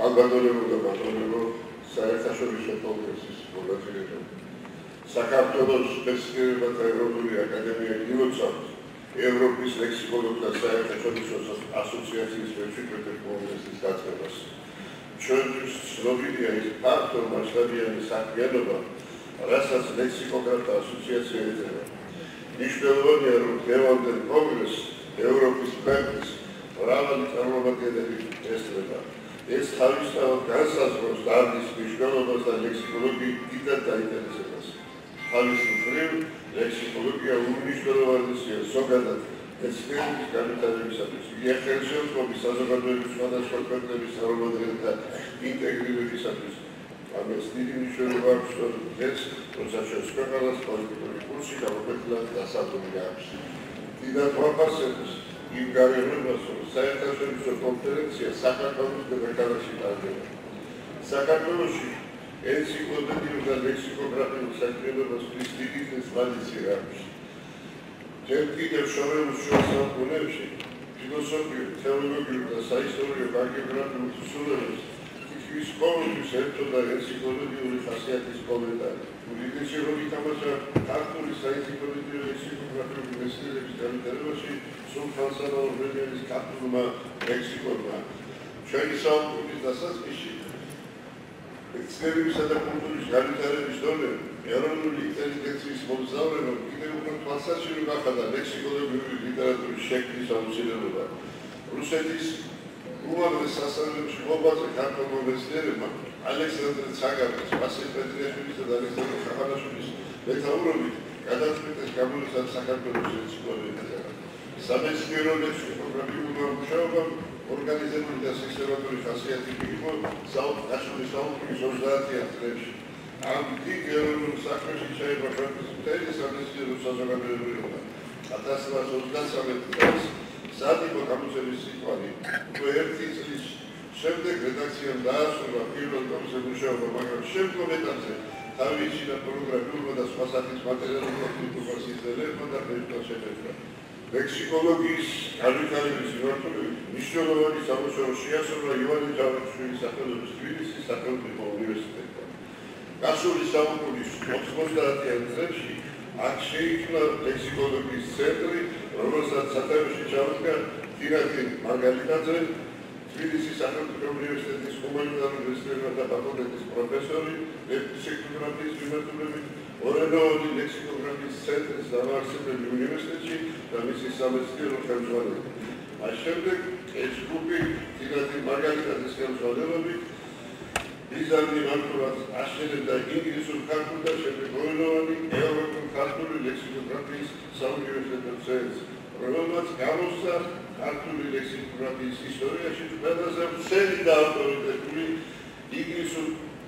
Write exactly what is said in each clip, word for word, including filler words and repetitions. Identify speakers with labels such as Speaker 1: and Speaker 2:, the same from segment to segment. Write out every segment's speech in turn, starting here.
Speaker 1: კალბატონებო და ბატონებო საერთაშორისო კონგრესის მონაწილეებო. საქართველოს მეცნიერებათა ეროვნული აკადემია გილოცავს ევროპის ლექსიკოლოგთა საერთაშორისო ასოციაციის მეშვიდმეტე კონგრესის დაწყებას. ჩვენთვის ცნობილია ის ფაქტო მასშტაბიანი საქმიანობა, რასაც ლექსიკოგრაფთა ასოციაცია ეწევა. მნიშვნელოვანია, რომ დღევანდელ კონგრესს ევროპის ქვეყნის მრავალი წარმომადგენელი ესწრება. ეს თავისთავად განსაზღვრავს დარგის მნიშვნელობას და ლექსიკოლოგიის დიდად დაინტერესებას. თავის მხრივ, ლექსიკოლოგია უმნიშვნელოვანესია ზოგადად მეცნიერების განვითარებისათვის, იგი ხელშეუწყობს საზოგადოების სხვადასხვა ქვეყნების წარმომადგენელთა ინტეგრირებისათვის. ამას დიდი მნიშვნელობა აქვს, რომ დღეს, როცა ჩვენს ქვეყანას პოლიტიკური კურსი გამოკვეთილად დასაბუთი აქვს. დიდად ვაფასებთ იმ გარემოებას, რომ საერთაშორისო კონფერენცია საქართველოს დედაქალაქში ტარდება. საქართველოში ენციკლოპედიურ და ლექსიკოგრაფიულ საქმიანობას დიდი ტრადიცია აქვს. ჯერ კიდევ შორეულ შუა საუკუნეებში ფილოსოფიურ, თეოლოგიურ და საისტორიო გეოგრაფიულ უსულელებს თითქმის ყოველთვის ერთობდა ენციკლოპედიური ხასიათის კომენტარი. უდიდესი როლი ითამაშა ქართული საენციკლოპედიო ლექსიკოგრაფიული მეცნიერების განვითარებაში სულხან-საბა ორბელიანის ქართულმა ლექსიკონმა. ჩვენი საუკუნის დასაწყისში მეცნიერებისა და კულტურის განვითარების დონე ეროვნული ინტელიგენციის მომზაურებამ კიდევ უფრო თვალსაჩინო გახადა ლექსიკოლოგიური ლიტერატურის შექმნის აუცილებლობა. რუსეთის უმაღლეს სასწავლებლებში მოღვაწე ქართველმა მეცნიერებმა ალექსანდრე ცაგაბის, ვასილ პეტრიაშვილისა და ალექსანდრე ხახანაშვილის მეთაურობით გადაწყვიტეს გამოსცემ საქართველოს ენციკლოპედია. სამეცნიერო ლექსიკოგრაფიულმა მუშაობამ ორგანიზებული და სისტემატური ხასიათი მიიღო საუკუნეში საუკუნის ოცდაათიან წლებში. ამ დიდ ეროვნულ საქმეში ჩაება ქვეყნის მთელი სამეცნიერო საზოგადოება. ათას ცხრაას ოცდასამი წელს სადიბო გამოცემის სიტყვანი უკვე ერთი წლის შემდეგ რედაქციამ დაასრულა პირველ ტომზე მუშაობა, მაგრამ შემდგომ ეტაპზე თავი იჩინა პორნოგრაფიულმა და სხვა სახის მატერიალურმა კულტურულ სისტემებმა და ფერდობად შეფერდა. ლექსიკოლოგიის განვითარების მიმართულებით მნიშვნელოვანი სამუშაო შეასრულა ივანე ჯავახიშვილის სახელობის თბილისის სახელმწიფო უნივერსიტეტთან. გასული საუკუნის ოცდაათიან წლებში აქ შეიქმნა ლექსიკოლოგიის ცენტრი, რომელსაც სათავეში ჩაუდგა თინათინ მარგალიტაძე, თბილისის სახელმწიფო უნივერსიტეტის ჰუმანიტარული მეცნიერებათა ფაკულტეტის პროფესორი, ლექსიკოგრაფიის მიმართულებით ორენოვანი ლექსიკოგრაფიის ცენტრის დამაარსებელი უნივერსიტეტში და მისი სამეცნიერო ხელმძღვანელი. მას შემდეგ ეს ჯგუფი თინათინ მარგალიტაძის ხელმძღვანელობით ბიზანტი მართლაც აშენებდა ინგლისურ ქართულ და შემდეგ ორენოვანი ევროპულ ქართული ლექსიკოგრაფიის საუნივერსიტეტო ცენტრს, რომელმაც გამოსცა ქართული ლექსიკოგრაფიის ისტორიაში ყველაზე ვრცელი და ავტორიტეტული ინგლისურ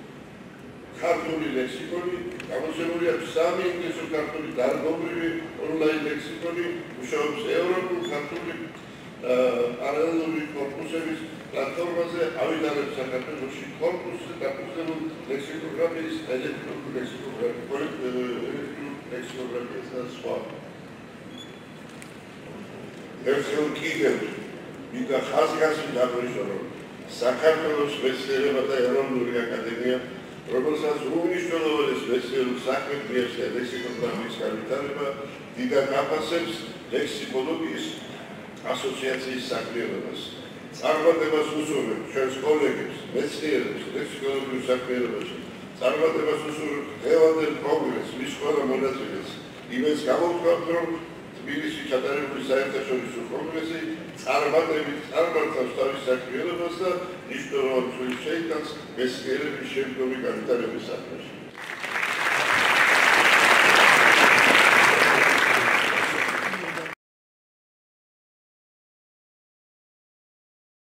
Speaker 1: ქართული ლექსიკონი, გამოცემული აქვს სამი ინგლისურ-ქართული დარგობრივი ონლაინ ლექსიკონი, მუშაობს ევროპულ ქართული პარალელური კორპუსების პლატფორმაზე, ავიტარებს საქართველოში კორპუსზე დაფუძნებულ ლექსიკოგრაფიის, ელექტრონული ლექსიკოგრაფიას და სხვა. ერთხელ კიდევ მინდა ხაზგასმით დაგვიჟღო, რომ საქართველოს მეცნიერებათა ეროვნული აკადემია, რომელსაც უმნიშვნელოვანეს მეცნიერულ საქმედ მიეცია ლექსიკოგრაფიის განვითარება, დიდად აფასებს ლექსიკოლოგიის ასოციაციის საქმიანობას. წარმატებას უსურვებთ ჩვენს კოლეგებს, მეცნიერებს ლექსიკოლოგიურ საქმიანობაში. წარმატებას უსურვებთ დღევანდელ კონგრესს, მის ყველა მონაწილეს. იმას გამოვთქვამთ, რომ თბილისში ჩატარებული საერთაშორისო კონგრესი წარმატებით წარმართავს თავის საქმიანობას და მნიშვნელოვან წვლილს შეიტანს მეცნიერების შემდგომი განვითარების საქმეში.